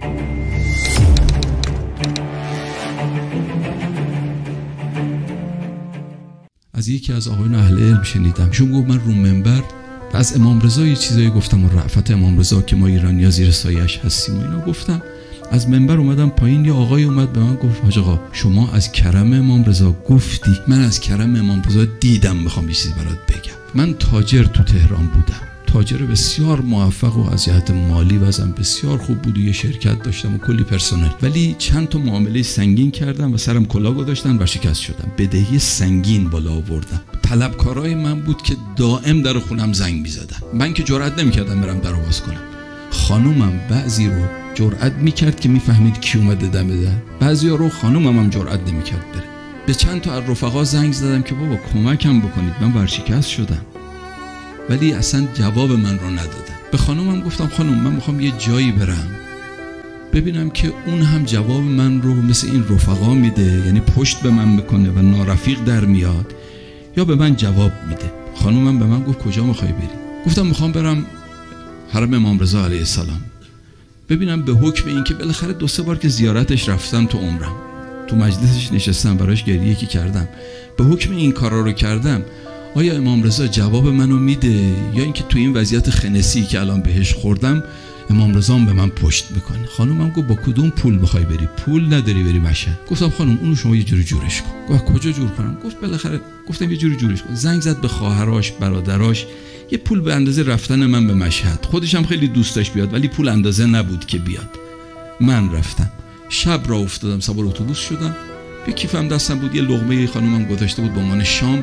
از یکی از آقایون اهل علم شنیدم، چون گفت من رو منبر از امام رضا یه چیزایی گفتم و رأفت امام رضا که ما ایرانی‌ها زیر سایه‌اش هستیم و اینا گفتم. از منبر اومدم پایین، یه آقای اومد به من گفت حاج آقا شما از کرم امام رضا گفتی، من از کرم امام رضا دیدم، میخوام یه چیزی برات بگم. من تاجر تو تهران بودم، تاجر بسیار موفق و از جهت مالی وضعم بسیار خوب بود و یه شرکت داشتم و کلی پرسنل، ولی چند تا معامله سنگین کردم و سرم کلاه گذاشتن و شکست شدم، بدهی سنگین بالا آوردم. طلبکارای من بود که دائم در خونم زنگ می‌زدن، من که جرئت نمی‌کردم برم درو باز کنم. خانومم بعضی رو جرئت می‌کرد که می‌فهمید کی اومده دم در، بعضیا رو خانومم هم جرئت نمی‌کرد بره. به چند تا از رفقا زنگ زدم که بابا کمکم بکنید، من ورشکست شدم، ولی اصلا جواب من رو ندادن. به خانومم گفتم خانوم من میخوام یه جایی برم ببینم که اون هم جواب من رو مثل این رفقا میده، یعنی پشت به من میکنه و نارفیق در میاد، یا به من جواب میده. خانومم به من گفت کجا میخوای بری؟ گفتم میخوام برم حرم امام رضا علیه السلام ببینم به حکم این که بالاخره 2-3 بار که زیارتش رفتم تو عمرم، تو مجلسش نشستم براش گریه کی کردم، به حکم این کارا رو کردم، آیا امام رضا جواب منو میده یا اینکه تو این وضعیت خنسی که الان بهش خوردم امام رضا هم به من پشت میکنه؟ خانومم گفت با کدوم پول میخوای بری؟ پول نداری بری مشهد؟ گفتم خانم اونو شما یه جوری جورش کن. گفت کجا جور کنم؟ گفت بالاخره گفتم یه جوری جورش کن. زنگ زد به خواهراش برادراش، یه پول به اندازه رفتن من به مشهد، خودش هم خیلی دوست داشت بیاد ولی پول اندازه نبود که بیاد. من رفتم، شب را افتادم، سوار اتوبوس شدم، یه کیفم دستم بود، یه لقمه خانومم گذاشته بود به عنوان شام.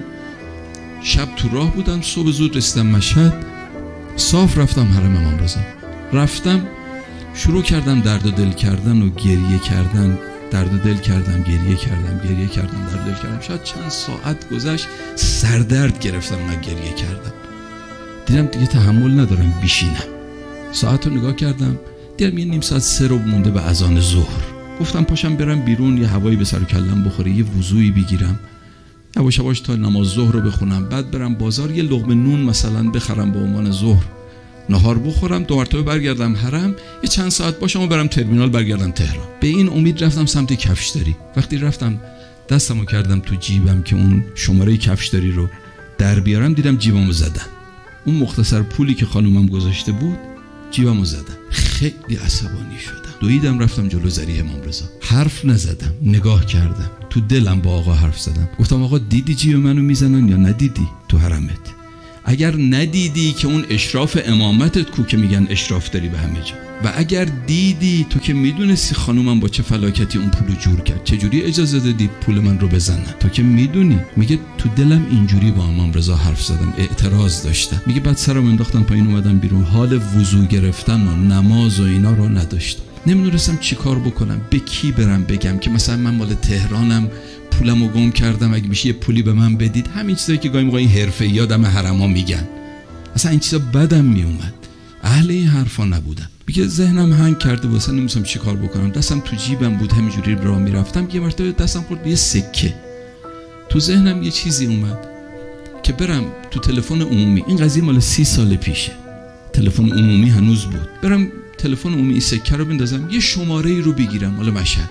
شب تو راه بودم، صبح زود رسیدم مشهد، صاف رفتم حرم امام رضا. رفتم شروع کردم درد و دل کردن و گریه کردن، درد و دل کردم، گریه کردم، گریه کردم، درد و دل کردم. شاید چند ساعت گذشت، سردرد گرفتم، من گریه کردم، دیدم دیگه تحمل ندارم بشینم. ساعت رو نگاه کردم، دیدم یه نیم ساعت 3 رو مونده به اذان ظهر. گفتم پاشم برم بیرون یه هوایی به سر و کلم بخوره، یه وضوئی بگیرم، یواش یواش تا نماز ظهر رو بخونم، بعد برم بازار یه لقمه نون مثلا بخرم به عنوان ظهر، نهار بخورم، 2 مرتبه برگردم حرم، یه چند ساعت باشم و برم ترمینال برگردم تهران. به این امید رفتم سمت کفشداری. وقتی رفتم دستمو کردم تو جیبم که اون شماره کفشداری رو در بیارم، دیدم جیبمو زدن. اون مختصر پولی که خانومم گذاشته بود جیبمو زدن. خیلی عصبانی شدم، دویدم رفتم جلو ذریح امام رضا، حرف نزدم، نگاه کردم، تو دلم با آقا حرف زدم. گفتم آقا دیدی جیب منو میزنن یا ندیدی تو حرمت؟ اگر ندیدی که اون اشراف امامتت کو که میگن اشراف داری به همه جا، و اگر دیدی تو که میدونستی خانومم با چه فلاکتی اون پولو جور کرد، چجوری اجازه دادی پول من رو بزنن؟ تو که میدونی. میگه تو دلم اینجوری با امام رضا حرف زدم، اعتراض داشتم. میگه بعد سرم انداختم پایین، اومدم بیرون، حال وضو گرفتن و نماز و اینا رو نداشتم، نمیدونستم چی کار بکنم، به کی برم بگم که مثلا من مال تهرانم، پولمو گم کردم، اگه میشه یه پولی به من بدید. همین چیزایی که گاهی موقع این حرفه‌ای‌ها دم حرما میگن، اصلا این چیزا بدم میومد، اهل این حرفا نبودم. میگه ذهنم هنگ کرده بود، اصلا نمی‌دونستم چی کار بکنم، دستم تو جیبم بود، همینجوری راه میرفتم، یه مرتبه دستم خورد به یه سکه، تو ذهنم یه چیزی اومد که برم تو تلفن عمومی، این قضیه مال 30 سال پیشه، تلفن عمومی هنوز بود، برم تلفن عمومی این سکه رو بندازم، یه شماره‌ای رو بگیرم مال مشهد،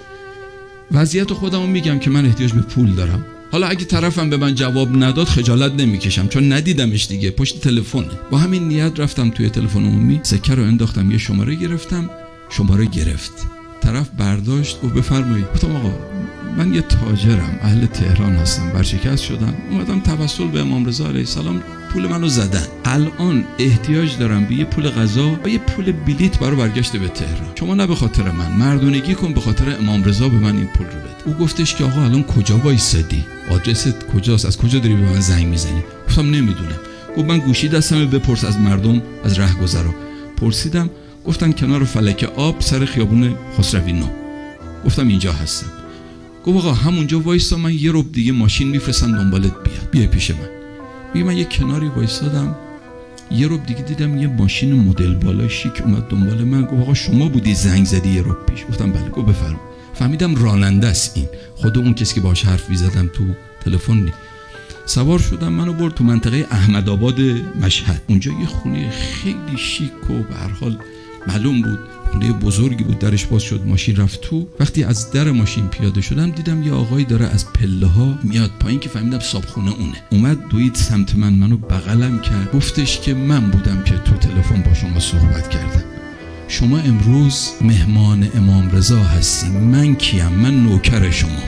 وضعیت خودمو میگم که من احتیاج به پول دارم. حالا اگه طرفم به من جواب نداد خجالت نمیکشم، چون ندیدمش دیگه، پشت تلفنه. با همین نیت رفتم توی تلفن عمومی، سکه رو انداختم، یه شماره گرفتم، شماره گرفت، طرف برداشت و بفرمایید. گفتم آقا من یه تاجرم، اهل تهران هستم، ورشکست شدم، اومدم توسل به امام رضا علیه السلام، پول منو زدن، الان احتیاج دارم به یه پول غذا و یه پول بلیت برای برگشت به تهران، شما نه به خاطر من، مردونگی کن، به خاطر امام رضا به من این پول رو بده. او گفتش که آقا الان کجا وایسادی؟ آدرست کجاست؟ از کجا داری به من زنگ میزنی؟ گفتم نمیدونم. گفت من گوشی دستمه، بپرس از مردم، از رهگذرا. پرسیدم، گفتن کنار فلک آب سر خیابون خسروی نو. گفتم اینجا هستم. گفت آقا همونجا وایسا، من یه ربع دیگه ماشین میفرستم دنبالت بیا پیش من. میگه من یه کناری وایسادم، یه ربع دیگه دیدم یه ماشین مدل بالا شیک اومد دنبال من. گفت آقا شما بودی زنگ زدی یه ربع پیش؟ گفتم بله. گفت بفرما. فهمیدم راننده است این، خود اون کسی که باهاش حرف می‌زدم تو تلفن نی. سوار شدم، منو برد تو منطقه احمدآباد مشهد، اونجا یه خونه خیلی شیک و به هر حال معلوم بود خونه بزرگی بود، درش باز شد، ماشین رفت تو. وقتی از در ماشین پیاده شدم دیدم یه آقایی داره از پله ها میاد پایین که فهمیدم صابخونه اونه. اومد دوید سمت من، منو بغلم کرد، گفتش که من بودم که تو تلفن با شما صحبت کردم. شما امروز مهمان امام رضا هستی. من کیم؟ من نوکر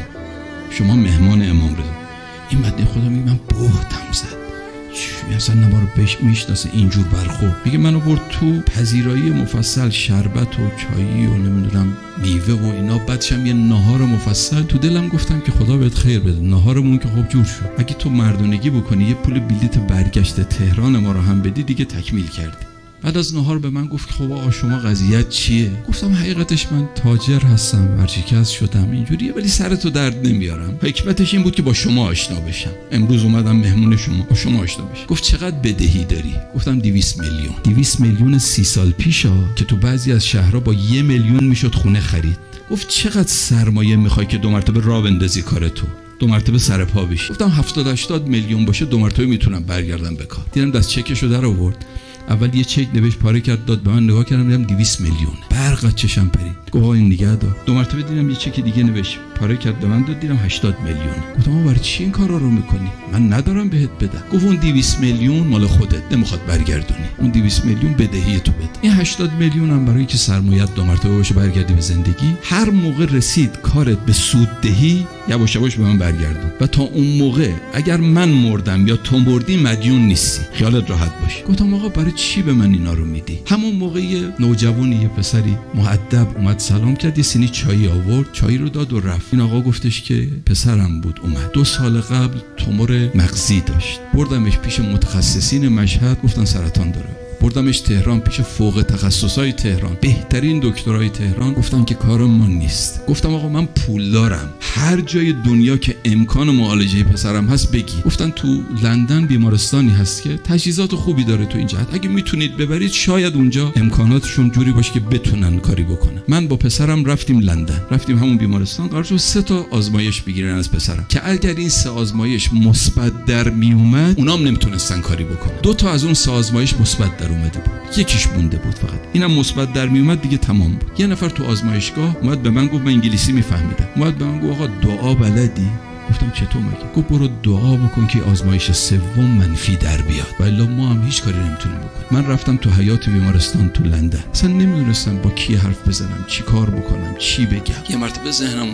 شما مهمان امام رضا. این بنده خدا میگه من بهتم زد، اصلا ما رو میشناسه، اینجور برخورد. میگه منو برد تو پذیرایی مفصل، شربت و چایی و نمیدونم میوه و اینا، بعدش هم یه ناهار مفصل. تو دلم گفتم که خدا بهت خیر بده، ناهارمون که خب جور شد. اگه تو مردونگی بکنی یه پول بلیت برگشت تهران ما رو هم بدی دیگه تکمیل کردی. بعد از نهار به من گفت خب آقا شما قضیت چیه؟ گفتم حقیقتش من تاجر هستم، ورشکست شدم، اینجوریه، ولی سرتو درد نمیارم. حکمتش این بود که با شما آشنا بشم. امروز اومدم مهمون شما، با شما آشنا بشم. گفت چقدر بدهی داری؟ گفتم 200 میلیون. 200 میلیون 30 سال پیشا که تو بعضی از شهرها با 1 میلیون میشد خونه خرید. گفت چقدر سرمایه میخوای که 2 مرتبه راه بندازی کارتو؟ 2 مرتبه سر پا بشی؟ گفتم 70-80 میلیون باشه 2 مرتبه میتونم برگردم به کار. دیدم دست چکشو در آورد. اول یه چک نوشت، پاره کرد، داد به من، نگاه کردم دیدم 200 میلیون. برق از چشم پرید. گفت آقا این نگه دار. 2 مرتبه دیدم یه چک دیگه نوشت، پاره کرد به من داد، دیدم 80 میلیون. گفتم آقا برای چی این کارا رو میکنی؟ من ندارم بهت بدم. گفت اون 200 میلیون مال خودت، نمیخواد برگردونی. اون 200 میلیون بدهی تو بده. این 80 میلیون هم برای که سرمایه‌ات 2 مرتبه باشه برگردی به زندگی. هر موقع رسید کارت به سوددهی یواش یواش به من برگردون. و تا اون موقع اگر من مردم یا تو مردی مدیون نیستی. خیالت راحت باشه. گفتم آقا برای چی به من اینا رو میدی؟ همون موقع نوجوانی، یه پسری مؤدب اومد سلام کرد، یه سینی چای آورد، چای رو داد و رفت. این آقا گفتش که پسرم بود اومد 2 سال قبل تومور مغزی داشت، بردمش پیش متخصصین مشهد، گفتن سرطان داره. بردمش تهران پیش فوق تخصصای تهران، بهترین دکترای تهران، گفتن که کار ما نیست. گفتم آقا من پول دارم، هر جای دنیا که امکان معالجه پسرم هست بگی. گفتن تو لندن بیمارستانی هست که تجهیزات خوبی داره تو این جهت، اگه میتونید ببرید، شاید اونجا امکاناتشون جوری باشه که بتونن کاری بکنن. من با پسرم رفتیم لندن، رفتیم همون بیمارستان، قرار شد 3 تا آزمایش بگیرن از پسرم که اگر این 3 آزمایش مثبت در می اومد اونام نمیتونستن کاری بکنن. 2 تا از اون 3 آزمایش مثبت در اومده بود، یکیش مونده بود فقط. اینم مثبت در می اومد دیگه تمام بود. یه نفر تو آزمایشگاه اومد به من گفت من انگلیسی میفهمیدم، اومد به من گفت آقا دعا بلدی؟ گفتم چطور مگه؟ گفت برو دعا بکن که آزمایش 3 منفی در بیاد، والا ما هم هیچ کاری نمیتونیم بکنیم. من رفتم تو حیاط بیمارستان تو لندن، اصلا نمیدونستم با کی حرف بزنم، چی کار بکنم، چی بگم. یه مرتبه ذهنم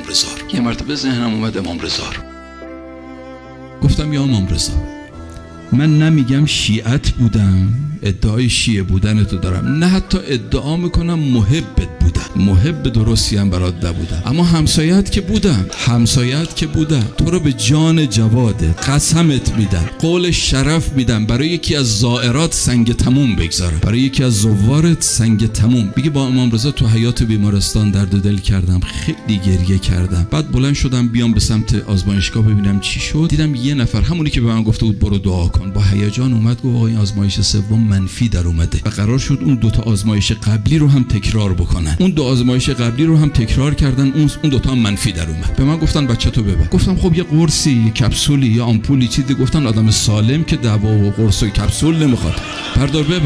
اومد امام رضا. گفتم یا امام رضا، من نمیگم شیعت بودم، ادعای شیعه بودن تو دارم، نه حتی ادعا میکنم محبت بودم، محب درستی هم برات نبودم، اما همسایت که بودم، تو رو به جان جوادت قسمت میدم، قول شرف میدم برای یکی از زائرات سنگ تموم بگذارم، برای یکی از زوارت سنگ تموم. میگه با امام رضا تو حیاط بیمارستان درد دل کردم، خیلی گریه کردم. بعد بلند شدم بیام به سمت آزمایشگاه ببینم چی شد. دیدم یه نفر، همونی که به من گفته بود برو دعا کن، با هیجان اومد گفت آقا این آزمایش 3 منفی در اومده و قرار شد اون 2 تا آزمایش قبلی رو هم تکرار بکنن. اون 2 آزمایش قبلی رو هم تکرار کردن، اون 2 تا هم منفی در اومد. به من گفتن بچه تو ببر. گفتم خب یه قرصی، یه کپسولی، یا آمپولی چیزی. گفتن آدم سالم که دوا و قرص و کپسول نمیخواد، بردار ببر.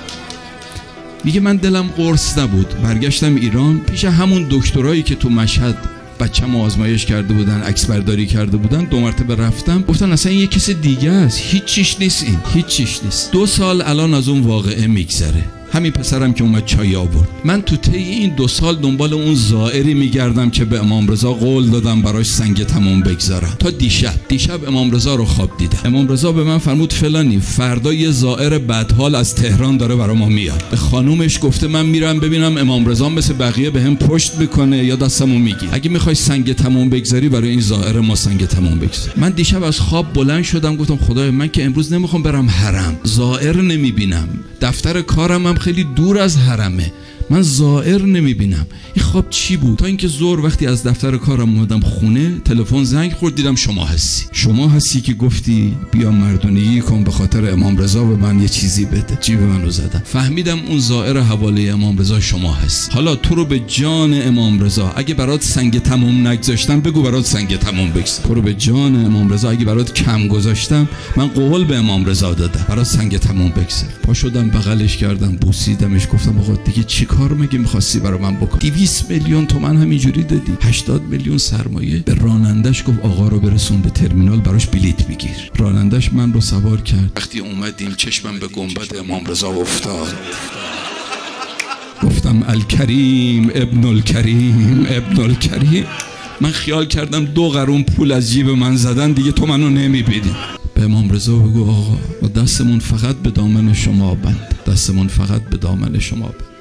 میگه من دلم قرص نبود، برگشتم ایران پیش همون دکترایی که تو مشهد بچه‌مو آزمایش کرده بودن، عکس برداری کرده بودن. 2 مرتبه رفتم، گفتن اصلا این یه کس دیگه است، هیچ چیش نیست. 2 سال الان از اون واقعه میگذره. همین پسرم که اومد چای آورد، من تو طی این 2 سال دنبال اون زائری میگردم که به امام رضا قول دادم براش سنگ تمام بگذارم. تا دیشب امام رضا رو خواب دیدم. امام رضا به من فرمود فلانی فردا یه زائر بدحال از تهران داره برا ما میاد. به خانومش گفته من میرم ببینم امام رضا مثل بقیه بهم پشت میکنه یا دستمو میگیره. اگه میخوای سنگ تمام بگذاری برای این زائر ما سنگ تمام بگذار. من دیشب از خواب بلند شدم، گفتم خدایا من که امروز نمیخوام برم حرم، زائر نمیبینم، دفتر کارم هم خیلی دور از حرمه، من زائر نمیبینم. این خواب چی بود؟ تا اینکه ظهر وقتی از دفتر کارم اومدم خونه تلفن زنگ خورد، دیدم شما هستی که گفتی بیا مردونگی کن به خاطر امام رضا به من یه چیزی بده. جیب منو زدم، فهمیدم اون زائر حواله امام رضا شما هست. حالا تو رو به جان امام رضا اگه برات سنگ تموم نگذاشتم بگو برات سنگ تموم بگذار. تو رو به جان امام رضا اگه برات کم گذاشتم من قول به امام رضا دادم برات سنگ تموم بگذار. پا شدم بغلش کردم، بوسیدمش، گفتم آقا دیگه چی کار مگه می‌خواستی برای من بکنی؟ 200 میلیون تومان همینجوری دادی، 80 میلیون سرمایه. به رانندش گفت آقا رو برسون به ترمینال براش بلیت بگیر. رانندش من رو سوار کرد. وقتی اومدیم چشمم به گنبد امام رضا افتاد. گفتم الکریم ابن الکریم ابن الکریم. من خیال کردم 2 قرون پول از جیب من زدن، دیگه تو منو نمیبینی. به امام رضا بگو آقا ما دستمون فقط به دامن شما بند، دستمون فقط به دامن شما بند.